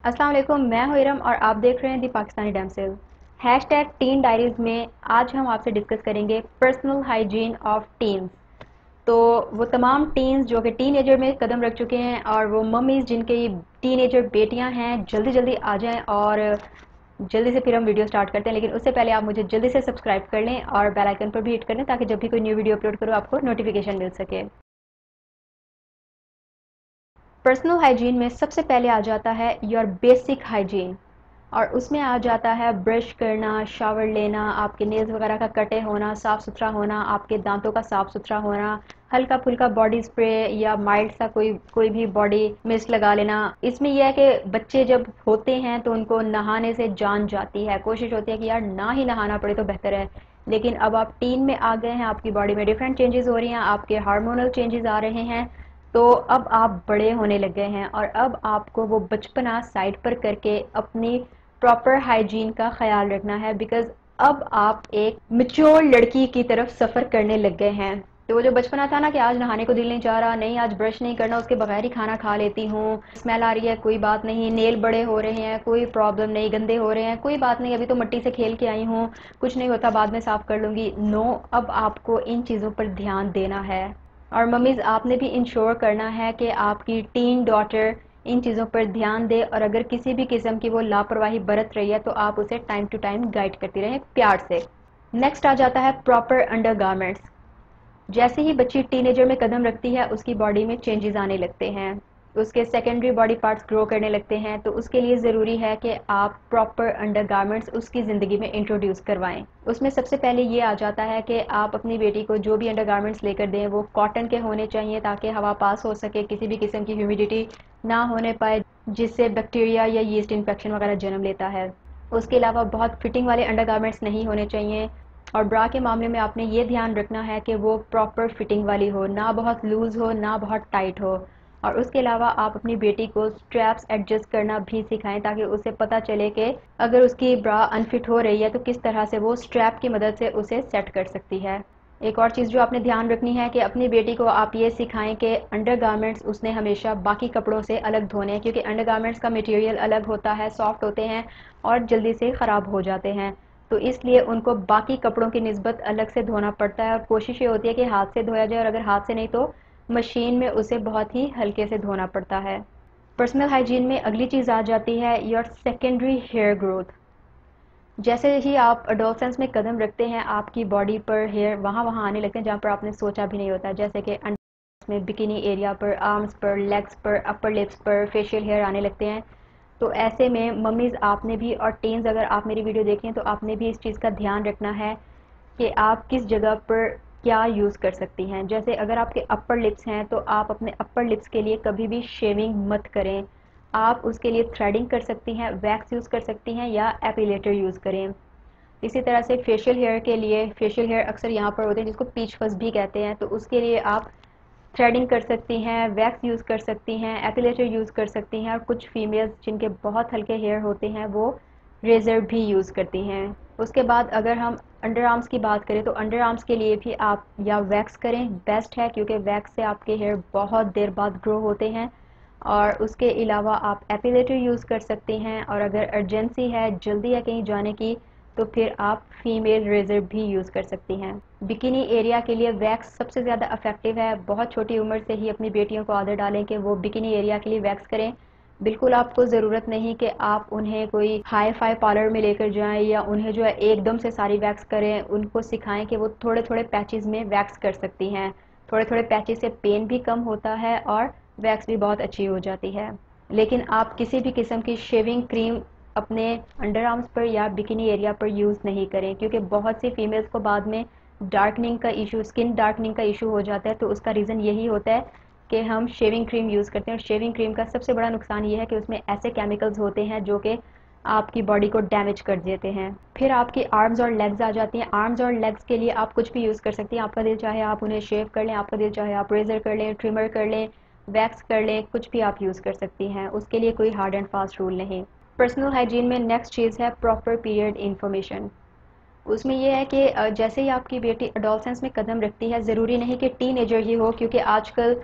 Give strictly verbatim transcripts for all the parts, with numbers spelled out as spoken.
अस्सलाम वालेकुम, मैं हूं इरम और आप देख रहे हैं the Pakistani damsel. Hashtag teen diaries में आज हम आपसे डिस्कस करेंगे पर्सनल हाइजीन ऑफ टीन्स। तो वो तमाम टीन्स जो कि टीनेजर में कदम रख चुके हैं और वो मम्मीज़ जिनके टीनेजर बेटियां हैं, जल्दी जल्दी आ जाएं और जल्दी से फिर हम वीडियो स्टार्ट करते हैं। लेकिन उससे पहले आप मुझे जल्दी से सब्सक्राइब कर लें और बेल आइकन पर भी हिट कर लें ताकि जब भी कोई न्यू वीडियो अपलोड करो आपको नोटिफिकेशन मिल सके। पर्सनल हाइजीन में सबसे पहले आ जाता है योर बेसिक हाइजीन, और उसमें आ जाता है ब्रश करना, शावर लेना, आपके नेल्स वगैरह का कटे होना, साफ़ सुथरा होना, आपके दांतों का साफ़ सुथरा होना, हल्का फुल्का बॉडी स्प्रे या माइल्ड सा कोई कोई भी बॉडी मिस्ट लगा लेना। इसमें यह है कि बच्चे जब होते हैं तो उनको नहाने से जान जाती है, कोशिश होती है कि यार ना ही नहाना पड़े तो बेहतर है। लेकिन अब आप टीन में आ गए हैं, आपकी बॉडी में डिफरेंट चेंजेस हो रही हैं, आपके हार्मोनल चेंजेस आ रहे हैं, तो अब आप बड़े होने लग गए हैं और अब आपको वो बचपना साइड पर करके अपनी प्रॉपर हाइजीन का ख्याल रखना है। बिकॉज अब आप एक मेच्योर लड़की की तरफ सफ़र करने लग गए हैं। तो वो जो बचपना था ना कि आज नहाने को दिल नहीं जा रहा, नहीं आज ब्रश नहीं करना, उसके बगैर ही खाना खा लेती हूँ, स्मेल आ रही है कोई बात नहीं, नेल बड़े हो रहे हैं कोई प्रॉब्लम नहीं, गंदे हो रहे हैं कोई बात नहीं, अभी तो मिट्टी से खेल के आई हूँ, कुछ नहीं होता बाद में साफ़ कर लूँगी। नो, अब आपको इन चीज़ों पर ध्यान देना है। और मम्मीज़ आपने भी इंश्योर करना है कि आपकी टीन डॉटर इन चीज़ों पर ध्यान दे, और अगर किसी भी किस्म की वो लापरवाही बरत रही है तो आप उसे टाइम टू टाइम गाइड करती रहें प्यार से। नेक्स्ट आ जाता है प्रॉपर अंडरगारमेंट्स। जैसे ही बच्ची टीनेजर में कदम रखती है उसकी बॉडी में चेंजेस आने लगते हैं, उसके सेकेंडरी बॉडी पार्ट्स ग्रो करने लगते हैं, तो उसके लिए ज़रूरी है कि आप प्रॉपर अंडरगारमेंट्स उसकी ज़िंदगी में इंट्रोड्यूस करवाएं। उसमें सबसे पहले ये आ जाता है कि आप अपनी बेटी को जो भी अंडरगारमेंट्स लेकर दें वो कॉटन के होने चाहिए ताकि हवा पास हो सके, किसी भी किस्म की ह्यूमिडिटी ना होने पाए जिससे बैक्टीरिया या यीस्ट इन्फेक्शन वगैरह जन्म लेता है। उसके अलावा बहुत फिटिंग वाले अंडरगारमेंट्स नहीं होने चाहिए, और ब्रा के मामले में आपने ये ध्यान रखना है कि वो प्रॉपर फिटिंग वाली हो, ना बहुत लूज़ हो ना बहुत टाइट हो। और उसके अलावा आप अपनी बेटी को स्ट्रैप्स एडजस्ट करना भी सिखाएं ताकि उसे पता चले कि अगर उसकी ब्रा अनफिट हो रही है तो किस तरह से वो स्ट्रैप की मदद से उसे सेट कर सकती है। एक और चीज़ जो आपने ध्यान रखनी है कि अपनी बेटी को आप ये सिखाएं कि अंडरगारमेंट्स उसने हमेशा बाकी कपड़ों से अलग धोने हैं, क्योंकि अंडरगारमेंट्स का मटेरियल अलग होता है, सॉफ्ट होते हैं और जल्दी से ख़राब हो जाते हैं। तो इसलिए उनको बाकी कपड़ों की निस्बत अलग से धोना पड़ता है, और कोशिश ये होती है कि हाथ से धोया जाए, और अगर हाथ से नहीं तो मशीन में उसे बहुत ही हल्के से धोना पड़ता है। पर्सनल हाइजीन में अगली चीज़ आ जाती है योर सेकेंडरी हेयर ग्रोथ। जैसे ही आप अडोलसेंस में कदम रखते हैं आपकी बॉडी पर हेयर वहाँ वहाँ आने लगते हैं जहाँ पर आपने सोचा भी नहीं होता, जैसे कि अंडर में, बिकिनी एरिया पर, आर्म्स पर, लेग्स पर, अपर लिप्स पर फेशियल हेयर आने लगते हैं। तो ऐसे में मम्मीज़ आपने भी, और टीन्स अगर आप मेरी वीडियो देखें तो आपने भी इस चीज़ का ध्यान रखना है कि आप किस जगह पर क्या यूज़ कर सकती हैं। जैसे अगर आपके अपर लिप्स हैं तो आप अपने अपर लिप्स के लिए कभी भी शेविंग मत करें, आप उसके लिए थ्रेडिंग कर सकती हैं, वैक्स यूज़ कर सकती हैं या एपिलेटर यूज़ करें। इसी तरह से फेशियल हेयर के लिए, फेशियल हेयर अक्सर यहाँ पर होते हैं जिसको पीच फस भी कहते हैं, तो उसके लिए आप थ्रेडिंग कर सकती हैं, वैक्स यूज़ कर सकती हैं, एपिलेटर यूज़ कर सकती हैं, और कुछ फीमेल्स जिनके बहुत हल्के हेयर होते हैं वो रेज़र भी यूज़ करती हैं। उसके बाद अगर हम अंडर आर्म्स की बात करें तो अंडर आर्म्स के लिए भी आप या वैक्स करें, बेस्ट है, क्योंकि वैक्स से आपके हेयर बहुत देर बाद ग्रो होते हैं। और उसके अलावा आप एपिलेटर यूज़ कर सकते हैं, और अगर अर्जेंसी है, जल्दी है कहीं जाने की, तो फिर आप फीमेल रेज़र भी यूज़ कर सकती हैं। बिकिनी एरिया के लिए वैक्स सबसे ज़्यादा इफेक्टिव है। बहुत छोटी उम्र से ही अपनी बेटियों को आदत डालें कि वो बिकिनी एरिया के लिए वैक्स करें। बिल्कुल आपको ज़रूरत नहीं कि आप उन्हें कोई हाई फाई पार्लर में लेकर जाएं या उन्हें जो है एकदम से सारी वैक्स करें। उनको सिखाएं कि वो थोड़े थोड़े पैचेस में वैक्स कर सकती हैं। थोड़े थोड़े पैचेस से पेन भी कम होता है और वैक्स भी बहुत अच्छी हो जाती है। लेकिन आप किसी भी किस्म की शेविंग क्रीम अपने अंडर आर्म्स पर या बिकिनी एरिया पर यूज़ नहीं करें, क्योंकि बहुत सी फीमेल्स को बाद में डार्कनिंग का इशू, स्किन डार्कनिंग का इशू हो जाता है। तो उसका रीज़न यही होता है कि हम शेविंग क्रीम यूज़ करते हैं, और शेविंग क्रीम का सबसे बड़ा नुकसान ये है कि उसमें ऐसे केमिकल्स होते हैं जो कि आपकी बॉडी को डैमेज कर देते हैं। फिर आपकी आर्म्स और लेग्स आ जाती हैं। आर्म्स और लेग्स के लिए आप कुछ भी यूज़ कर सकती हैं, आपका दिल चाहे आप उन्हें शेव कर लें, आपका दिल चाहे आप रेज़र कर लें, ट्रिमर कर लें, वैक्स कर लें, कुछ भी आप यूज़ कर सकती हैं, उसके लिए कोई हार्ड एंड फास्ट रूल नहीं। पर्सनल हाइजीन में नेक्स्ट चीज़ है प्रॉपर पीरियड इन्फॉर्मेशन। उसमें यह है कि जैसे ही आपकी बेटी अडोलसेंस में कदम रखती है, ज़रूरी नहीं कि टीनेजर ही हो, क्योंकि आजकल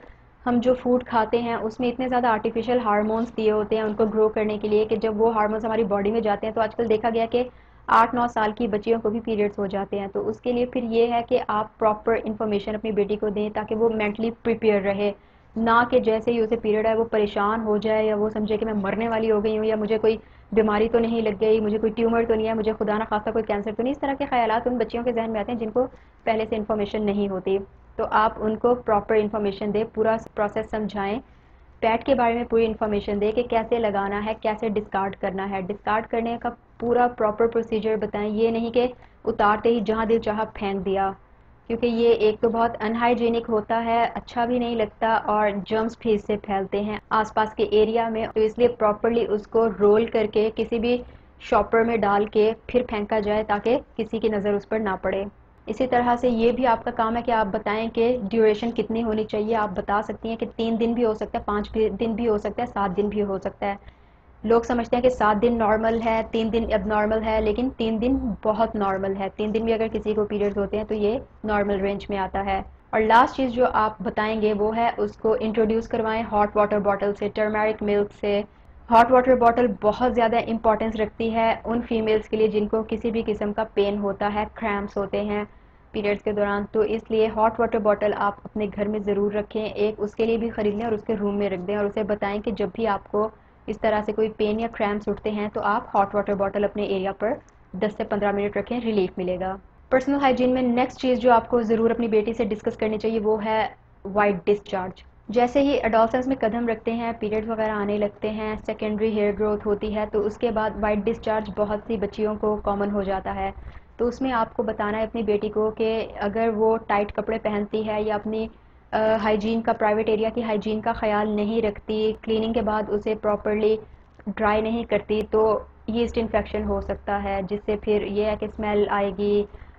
हम जो फूड खाते हैं उसमें इतने ज़्यादा आर्टिफिशियल हार्मोन्स दिए होते हैं उनको ग्रो करने के लिए कि जब वो हार्मोन्स हमारी बॉडी में जाते हैं तो आजकल देखा गया कि आठ नौ साल की बच्चियों को भी पीरियड्स हो जाते हैं। तो उसके लिए फिर ये है कि आप प्रॉपर इन्फॉर्मेशन अपनी बेटी को दें ताकि वो मेंटली प्रिपेयर रहे, ना कि जैसे ही उसे पीरियड है वो परेशान हो जाए या वो समझे कि मैं मरने वाली हो गई हूँ या मुझे कोई बीमारी तो नहीं लग गई, मुझे कोई ट्यूमर तो नहीं है, मुझे खुदा ना खास्ता कोई कैंसर तो नहीं। इस तरह के ख्यालात उन बच्चियों के जहन में आते हैं जिनको पहले से इन्फॉर्मेशन नहीं होती। तो आप उनको प्रॉपर इन्फॉर्मेशन दें, पूरा प्रोसेस समझाएं, पैड के बारे में पूरी इन्फॉर्मेशन दें कि कैसे लगाना है, कैसे डिस्कार्ड करना है, डिस्कार्ड करने का पूरा प्रॉपर प्रोसीजर बताएं। ये नहीं कि उतारते ही जहाँ दिल चाहा फेंक दिया, क्योंकि ये एक तो बहुत अनहाइजीनिक होता है, अच्छा भी नहीं लगता और जर्म्स भी इससे फैलते हैं आसपास के एरिया में। तो इसलिए प्रॉपरली उसको रोल करके किसी भी शॉपर में डाल के फिर फेंका जाए ताकि किसी की नज़र उस पर ना पड़े। इसी तरह से ये भी आपका काम है कि आप बताएं कि ड्यूरेशन कितनी होनी चाहिए। आप बता सकती हैं कि तीन दिन भी हो सकता है, पाँच दिन भी हो सकता है, सात दिन भी हो सकता है। लोग समझते हैं कि सात दिन नॉर्मल है, तीन दिन अब नॉर्मल है, लेकिन तीन दिन बहुत नॉर्मल है। तीन दिन भी अगर किसी को पीरियड्स होते हैं तो ये नॉर्मल रेंज में आता है। और लास्ट चीज़ जो आप बताएंगे वो है उसको इंट्रोड्यूस करवाएं हॉट वाटर बॉटल से, टर्मरिक मिल्क से। हॉट वाटर बॉटल बहुत ज़्यादा इंपॉर्टेंस रखती है उन फीमेल्स के लिए जिनको किसी भी किस्म का पेन होता है, क्रैम्प्स होते हैं पीरियड्स के दौरान। तो इसलिए हॉट वाटर बॉटल आप अपने घर में ज़रूर रखें, एक उसके लिए भी ख़रीद लें और उसके रूम में रख दें और उसे बताएं कि जब भी आपको इस तरह से कोई पेन या क्रैम्प्स उठते हैं तो आप हॉट वाटर बॉटल अपने एरिया पर दस से पंद्रह मिनट रखें, रिलीफ मिलेगा। पर्सनल हाइजीन में नेक्स्ट चीज़ जो आपको ज़रूर अपनी बेटी से डिस्कस करनी चाहिए वो है वाइट डिस्चार्ज। जैसे ही एडोलसेंस में कदम रखते हैं, पीरियड्स वगैरह आने लगते हैं, सेकेंडरी हेयर ग्रोथ होती है, तो उसके बाद वाइट डिस्चार्ज बहुत सी बच्चियों को कॉमन हो जाता है। तो उसमें आपको बताना है अपनी बेटी को कि अगर वो टाइट कपड़े पहनती है या अपनी हाइजीन का, प्राइवेट एरिया की हाइजीन का ख्याल नहीं रखती, क्लीनिंग के बाद उसे प्रॉपरली ड्राई नहीं करती, तो यीस्ट इन्फेक्शन हो सकता है, जिससे फिर ये है कि स्मेल आएगी,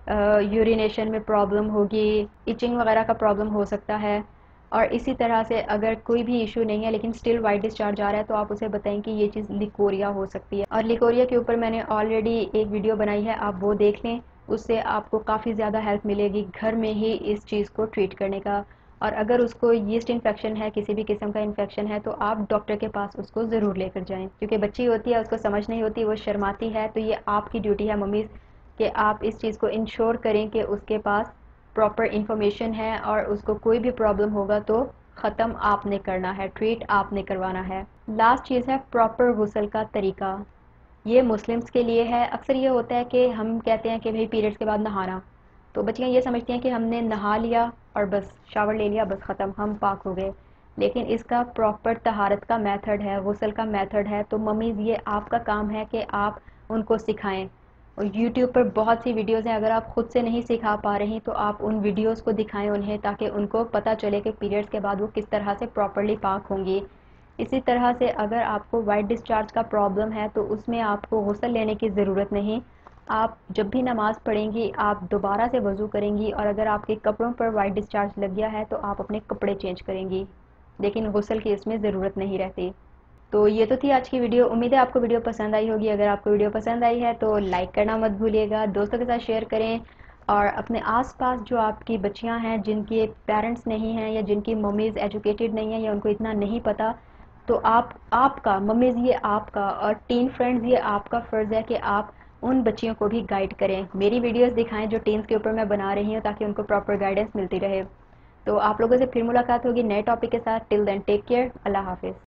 यूरिनेशन में प्रॉब्लम होगी, इचिंग वगैरह का प्रॉब्लम हो सकता है। और इसी तरह से अगर कोई भी इशू नहीं है लेकिन स्टिल वाइट डिस्चार्ज आ रहा है तो आप उसे बताएं कि ये चीज़ लिकोरिया हो सकती है। और लिकोरिया के ऊपर मैंने ऑलरेडी एक वीडियो बनाई है, आप वो देख लें, उससे आपको काफ़ी ज़्यादा हेल्प मिलेगी घर में ही इस चीज़ को ट्रीट करने का। और अगर उसको यीस्ट इन्फेक्शन है, किसी भी किस्म का इन्फेक्शन है, तो आप डॉक्टर के पास उसको ज़रूर लेकर जाएं, क्योंकि बच्ची होती है, उसको समझ नहीं होती, वो शर्माती है। तो ये आपकी ड्यूटी है मम्मी कि आप इस चीज़ को इंश्योर करें कि उसके पास प्रॉपर इन्फॉर्मेशन है और उसको कोई भी प्रॉब्लम होगा तो ख़त्म आपने करना है, ट्रीट आपने करवाना है। लास्ट चीज़ है प्रॉपर गुस्ल का तरीका। ये मुस्लिम्स के लिए है। अक्सर ये होता है कि हम कहते हैं कि भाई पीरियड्स के बाद नहाना, तो बच्चियाँ ये समझती हैं कि हमने नहा लिया और बस शावर ले लिया, बस ख़त्म, हम पाक हो गए। लेकिन इसका प्रॉपर तहारत का मेथड है, गुस्ल का मेथड है। तो मम्मीज़ ये आपका काम है कि आप उनको सिखाएं। और यूट्यूब पर बहुत सी वीडियोज़ हैं, अगर आप ख़ुद से नहीं सिखा पा रही तो आप उन वीडियोज़ को दिखाएं उन्हें, ताकि उनको पता चले कि पीरियड्स के बाद वो किस तरह से प्रॉपरली पाक होंगी। इसी तरह से अगर आपको वाइट डिस्चार्ज का प्रॉब्लम है तो उसमें आपको गुस्ल लेने की ज़रूरत नहीं। आप जब भी नमाज़ पढ़ेंगी आप दोबारा से वज़ू करेंगी, और अगर आपके कपड़ों पर वाइट डिस्चार्ज लग गया है तो आप अपने कपड़े चेंज करेंगी, लेकिन गुस्ल की इसमें ज़रूरत नहीं रहती। तो ये तो थी आज की वीडियो। उम्मीद है आपको वीडियो पसंद आई होगी। अगर आपको वीडियो पसंद आई है तो लाइक करना मत भूलिएगा, दोस्तों के साथ शेयर करें, और अपने आसपास जो आपकी बच्चियां हैं जिनके पेरेंट्स नहीं हैं या जिनकी मम्मीज़ एजुकेटेड नहीं है या उनको इतना नहीं पता, तो आप आपका मम्मीज़ ये आपका और टीन फ्रेंड्स ये आपका फ़र्ज़ है कि आप उन बच्चियों को भी गाइड करें, मेरी वीडियोस दिखाएं जो टीन्स के ऊपर मैं बना रही हूँ, ताकि उनको प्रॉपर गाइडेंस मिलती रहे। तो आप लोगों से फिर मुलाकात होगी नए टॉपिक के साथ। टिल देन टेक केयर, अल्लाह हाफिज़।